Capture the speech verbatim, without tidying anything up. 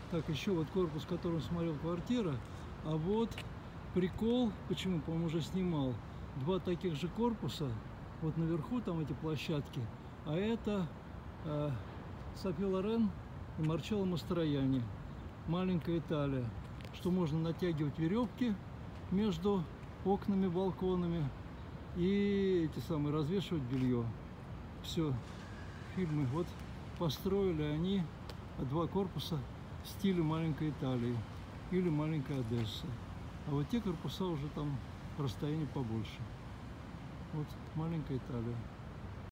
Так, еще вот корпус, который смотрел «Квартира». А вот прикол, почему, по-моему, уже снимал. Два таких же корпуса. Вот наверху там эти площадки. А это э, София Лорен и Марчелло Мастроянни. Маленькая Италия. Что можно натягивать веревки между окнами, балконами. И эти самые развешивать белье. Все. Фильмы. Вот построили они два корпуса в стиле маленькой Италии или маленькой Одессы. А вот те корпуса уже там расстояние побольше. Вот маленькая Италия.